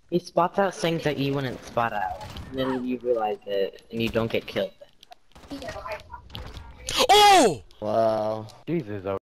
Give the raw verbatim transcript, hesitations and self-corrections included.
He spots out things that you wouldn't spot out, and then you realize it, and you don't get killed. Oh! Wow. Jesus,